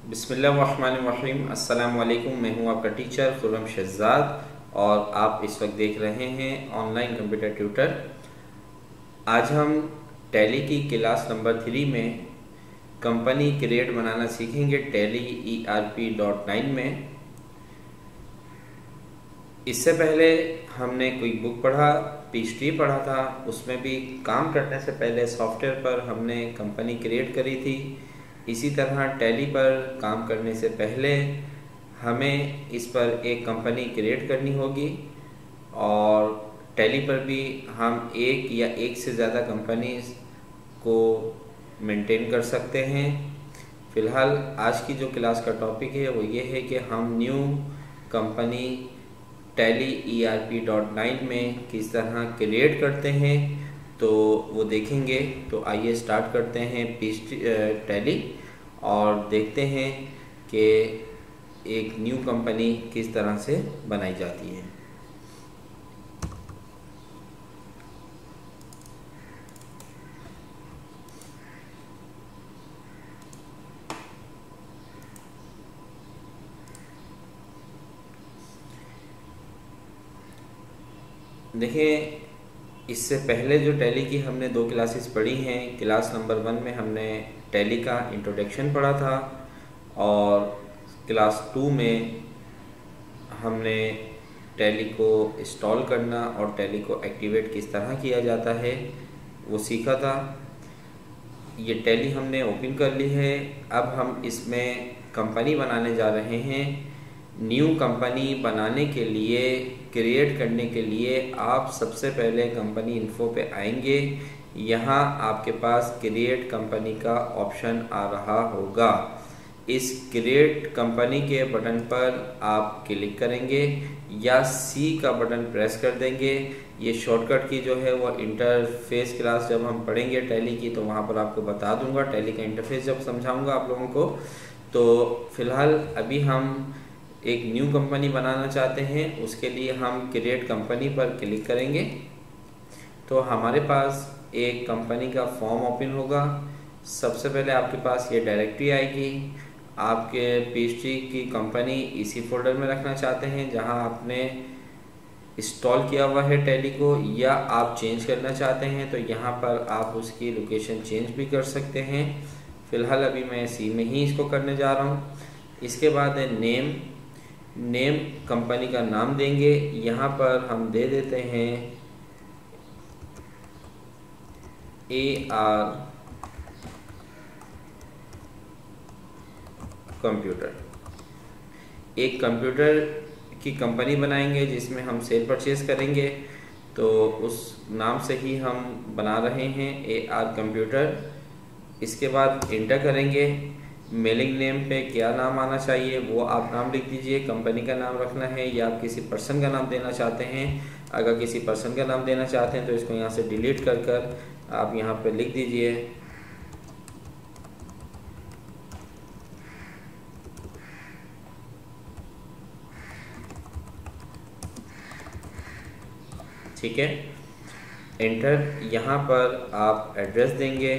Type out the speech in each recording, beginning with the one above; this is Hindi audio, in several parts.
बिस्मिल्लाहिर्रहमानिर्रहीम। अस्सलाम वालेकुम। मैं हूं आपका टीचर खुर्रम शहजाद और आप इस वक्त देख रहे हैं ऑनलाइन कंप्यूटर ट्यूटर। आज हम टैली की क्लास नंबर 3 में कंपनी क्रिएट बनाना सीखेंगे टैली ERP.9 में। इससे पहले हमने कोई बुक पढ़ा, PHP पढ़ा था, उसमें भी काम करने से पहले सॉफ्टवेयर पर हमने कंपनी क्रिएट करी थी। इसी तरह टैली पर काम करने से पहले हमें इस पर एक कंपनी क्रिएट करनी होगी और टैली पर भी हम एक या एक से ज़्यादा कंपनीज को मेंटेन कर सकते हैं। फ़िलहाल आज की जो क्लास का टॉपिक है वो ये है कि हम न्यू कंपनी टैली ERP.9 में किस तरह क्रिएट करते हैं, तो वो देखेंगे। तो आइए स्टार्ट करते हैं टैली और देखते हैं कि एक न्यू कंपनी किस तरह से बनाई जाती है। देखिए, इससे पहले जो टैली की हमने 2 क्लासेस पढ़ी हैं। क्लास नंबर 1 में हमने टैली का इंट्रोडक्शन पढ़ा था और क्लास 2 में हमने टैली को इंस्टॉल करना और टैली को एक्टिवेट किस तरह किया जाता है वो सीखा था। ये टैली हमने ओपन कर ली है। अब हम इसमें कंपनी बनाने जा रहे हैं। न्यू कंपनी बनाने के लिए, क्रिएट करने के लिए आप सबसे पहले कंपनी इन्फो पे आएंगे। यहाँ आपके पास क्रिएट कंपनी का ऑप्शन आ रहा होगा। इस क्रिएट कंपनी के बटन पर आप क्लिक करेंगे या C का बटन प्रेस कर देंगे। ये शॉर्टकट की जो है वो इंटरफेस क्लास जब हम पढ़ेंगे टैली की तो वहाँ पर आपको बता दूंगा। टैली का इंटरफेस जब समझाऊंगा आप लोगों को। तो फिलहाल अभी हम एक न्यू कंपनी बनाना चाहते हैं, उसके लिए हम क्रिएट कंपनी पर क्लिक करेंगे तो हमारे पास एक कंपनी का फॉर्म ओपन होगा। सबसे पहले आपके पास ये डायरेक्टरी आएगी। आपके PHP की कंपनी इसी फोल्डर में रखना चाहते हैं जहां आपने इंस्टॉल किया हुआ है टैली को, या आप चेंज करना चाहते हैं तो यहाँ पर आप उसकी लोकेशन चेंज भी कर सकते हैं। फ़िलहाल अभी मैं C में ही इसको करने जा रहा हूँ। इसके बाद है नेम कंपनी का नाम देंगे। यहाँ पर हम दे देते हैं AR कंप्यूटर। एक कंप्यूटर की कंपनी बनाएंगे जिसमें हम सेल परचेज करेंगे, तो उस नाम से ही हम बना रहे हैं AR कंप्यूटर। इसके बाद इंटर करेंगे। मेलिंग नेम पे क्या नाम आना चाहिए वो आप नाम लिख दीजिए। कंपनी का नाम रखना है या आप किसी पर्सन का नाम देना चाहते हैं। अगर किसी पर्सन का नाम देना चाहते हैं तो इसको यहाँ से डिलीट कर आप यहाँ पे लिख दीजिए ठीक है, एंटर। यहाँ पर आप एड्रेस देंगे।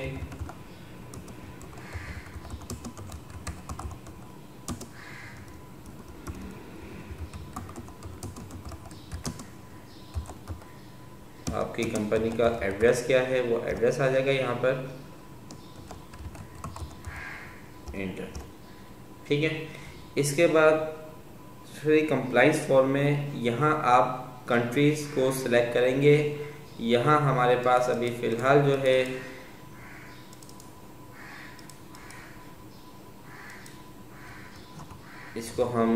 आपकी कंपनी का एड्रेस क्या है वो एड्रेस आ जाएगा यहाँ पर, एंटर। ठीक है, इसके बाद फिर कंप्लाइंस फॉर्म में यहाँ आप कंट्रीज को सिलेक्ट करेंगे। यहाँ हमारे पास अभी फ़िलहाल जो है इसको हम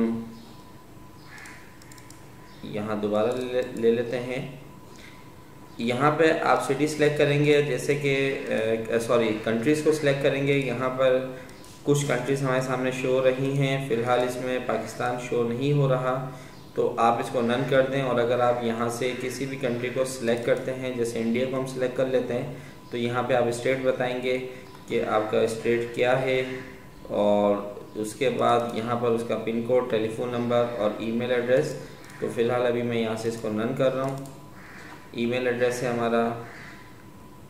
यहाँ दोबारा ले लेते हैं। यहाँ पे आप सिटी सिलेक्ट करेंगे, जैसे कि कंट्रीज़ को सिलेक्ट करेंगे। यहाँ पर कुछ कंट्रीज़ हमारे सामने शो हो रही हैं। फ़िलहाल इसमें पाकिस्तान शो नहीं हो रहा, तो आप इसको नन कर दें। और अगर आप यहाँ से किसी भी कंट्री को सिलेक्ट करते हैं, जैसे इंडिया को हम सिलेक्ट कर लेते हैं, तो यहाँ पे आप स्टेट बताएंगे कि आपका स्टेट क्या है और उसके बाद यहाँ पर उसका पिन कोड, टेलीफोन नंबर और ईमेल एड्रेस। तो फ़िलहाल अभी मैं यहाँ से इसको नन कर रहा हूँ। ईमेल एड्रेस है हमारा,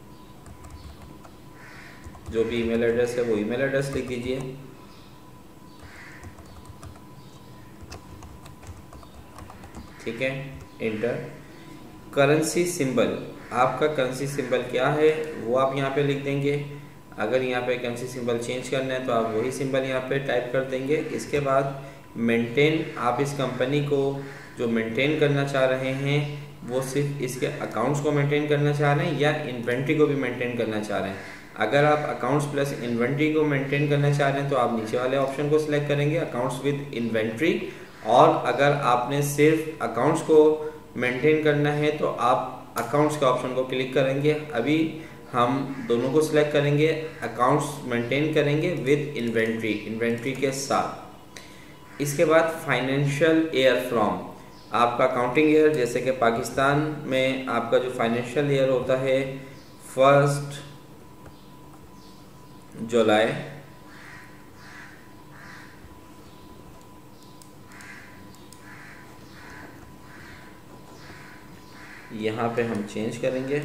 जो भी ईमेल एड्रेस है वो ईमेल एड्रेस लिख दीजिए। ठीक है, इंटर। करेंसी सिंबल, आपका करेंसी सिंबल क्या है वो आप यहाँ पे लिख देंगे। अगर यहाँ पे करेंसी सिंबल चेंज करना है तो आप वही सिंबल यहाँ पे टाइप कर देंगे। इसके बाद मेंटेन, आप इस कंपनी को जो मेंटेन करना चाह रहे हैं वो सिर्फ इसके अकाउंट्स को मेंटेन करना चाह रहे हैं या इन्वेंट्री को भी मेंटेन करना चाह रहे हैं। अगर आप अकाउंट्स प्लस इन्वेंट्री को मेंटेन करना चाह रहे हैं तो आप नीचे वाले ऑप्शन को सिलेक्ट करेंगे, अकाउंट्स विद इन्वेंट्री। और अगर आपने सिर्फ अकाउंट्स को मेंटेन करना है तो आप अकाउंट्स के ऑप्शन को क्लिक करेंगे। अभी हम दोनों को सिलेक्ट करेंगे, अकाउंट्स मेंटेन करेंगे विद इन्वेंट्री, इन्वेंट्री के साथ। इसके बाद फाइनेंशियल ईयर फ्रॉम, आपका अकाउंटिंग ईयर, जैसे कि पाकिस्तान में आपका जो फाइनेंशियल ईयर होता है 1 जुलाई यहाँ पे हम चेंज करेंगे।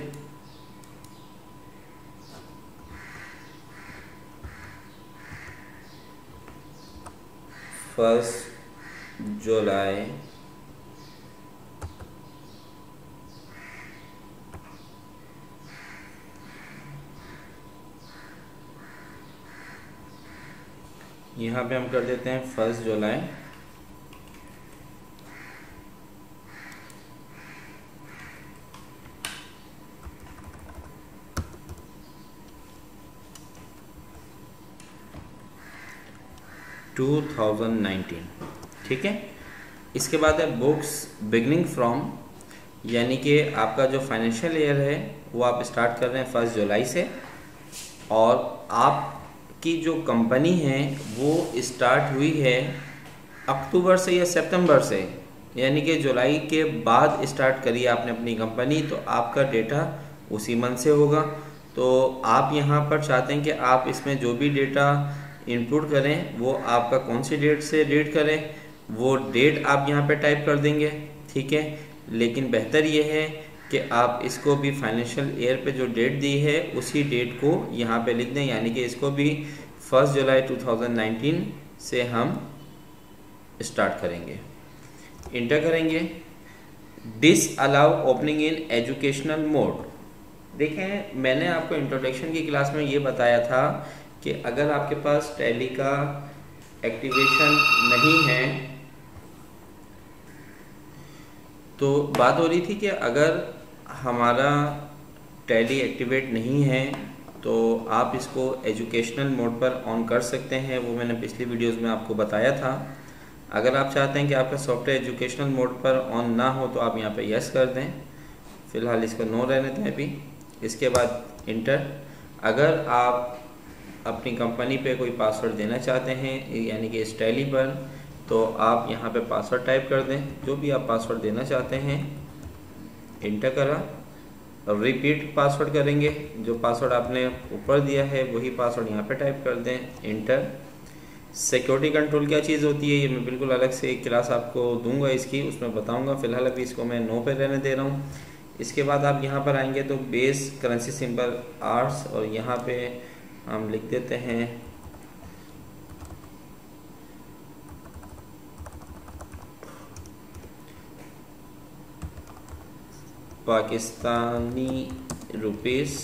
फर्स्ट जुलाई यहाँ पे हम कर देते हैं 1 जुलाई 2019, ठीक है। इसके बाद है बुक्स बिगनिंग फ्रॉम, यानी कि आपका जो फाइनेंशियल ईयर है वो आप स्टार्ट कर रहे हैं 1 जुलाई से, और आपकी जो कंपनी है वो स्टार्ट हुई है अक्टूबर से या सितंबर से, यानी कि जुलाई के बाद स्टार्ट करी आपने अपनी कंपनी, तो आपका डेटा उसी मंथ से होगा। तो आप यहाँ पर चाहते हैं कि आप इसमें जो भी डेटा इनपुट करें वो आपका कौन सी डेट से रीड करें, वो डेट आप यहाँ पे टाइप कर देंगे, ठीक है। लेकिन बेहतर ये है कि आप इसको भी फाइनेंशियल ईयर पे जो डेट दी है उसी डेट को यहाँ पे लिख दें, यानी कि इसको भी 1 जुलाई 2019 से हम स्टार्ट करेंगे। इंटर करेंगे। Disallow opening in educational mode. देखें, मैंने आपको इंट्रोडक्शन की क्लास में ये बताया था कि अगर आपके पास टैली का एक्टिवेशन नहीं है, तो बात हो रही थी कि अगर हमारा टैली एक्टिवेट नहीं है तो आप इसको एजुकेशनल मोड पर ऑन कर सकते हैं, वो मैंने पिछली वीडियोस में आपको बताया था। अगर आप चाहते हैं कि आपका सॉफ्टवेयर एजुकेशनल मोड पर ऑन ना हो तो आप यहाँ पे यस कर दें, फ़िलहाल इसको नो रहने दें अभी। इसके बाद इंटर। अगर आप अपनी कंपनी पे कोई पासवर्ड देना चाहते हैं, यानी कि इस टैली पर, तो आप यहाँ पे पासवर्ड टाइप कर दें, जो भी आप पासवर्ड देना चाहते हैं। इंटर करा, रिपीट पासवर्ड करेंगे, जो पासवर्ड आपने ऊपर दिया है वही पासवर्ड यहाँ पे टाइप कर दें। इंटर। सिक्योरिटी कंट्रोल क्या चीज़ होती है ये मैं बिल्कुल अलग से एक क्लास आपको दूंगा इसकी, उसमें बताऊंगा। फिलहाल अभी इसको मैं नो पे रहने दे रहा हूँ। इसके बाद आप यहाँ पर आएंगे तो बेस करेंसी सिंबल आर्ट्स, और यहाँ पे हम लिख देते हैं पाकिस्तानी रुपीस,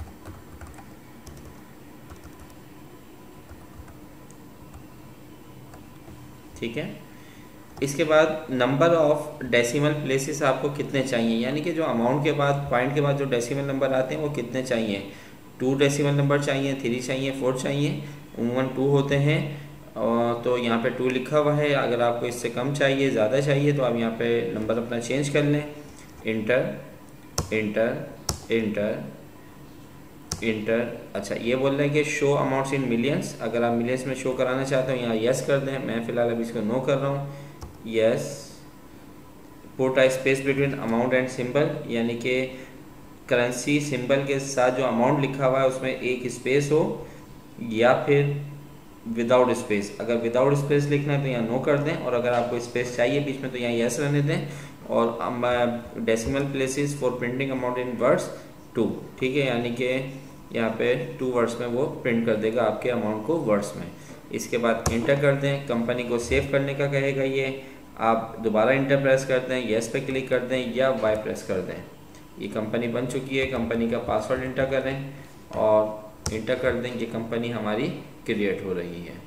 ठीक है। इसके बाद नंबर ऑफ डेसिमल प्लेसेस आपको कितने चाहिए, यानी कि जो अमाउंट के बाद, पॉइंट के बाद जो डेसिमल नंबर आते हैं वो कितने चाहिए। 2 डेसिमल नंबर चाहिए, 3 चाहिए, 4 चाहिए, उमूमन 2 होते हैं। और तो यहाँ पे 2 लिखा हुआ है। अगर आपको इससे कम चाहिए, ज़्यादा चाहिए, तो आप यहाँ पे नंबर अपना चेंज कर लें। Enter enter enter enter. अच्छा, ये बोल रहे हैं कि शो अमाउंट्स इन मिलियंस, अगर आप मिलियंस में शो कराना चाहते हो यहाँ यस कर दें। मैं फ़िलहाल अभी इसको नो कर रहा हूँ। Yes. Put a space between amount and symbol, यानी कि करेंसी सिंबल के साथ जो अमाउंट लिखा हुआ है उसमें एक स्पेस हो, या फिर विदाउट स्पेस। अगर विदाउट स्पेस लिखना है तो यहाँ नो कर दें, और अगर आपको स्पेस चाहिए बीच में तो यहाँ यस रहने दें। और decimal places for printing amount in words 2, ठीक है, यानी कि यहाँ पे 2 वर्ड्स में वो प्रिंट कर देगा आपके अमाउंट को वर्ड्स में। इसके बाद इंटर कर दें। कंपनी को सेव करने का कहेगा ये, आप दोबारा इंटर प्रेस कर दें, येस पे क्लिक कर दें या वाई प्रेस कर दें। ये कंपनी बन चुकी है। कंपनी का पासवर्ड इंटर करें और इंटर कर दें, ये कंपनी हमारी क्रिएट हो रही है।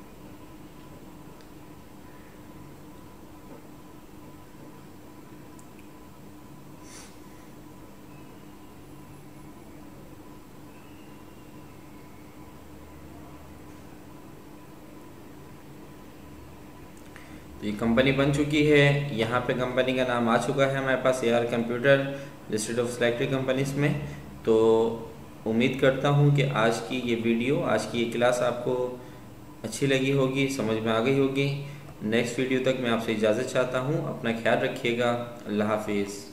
तो ये कंपनी बन चुकी है। यहाँ पे कंपनी का नाम आ चुका है हमारे पास, AR computer listed of selected companies में। तो उम्मीद करता हूँ कि आज की ये वीडियो, आज की ये क्लास आपको अच्छी लगी होगी, समझ में आ गई होगी। नेक्स्ट वीडियो तक मैं आपसे इजाज़त चाहता हूँ। अपना ख्याल रखिएगा। अल्लाह हाफिज़।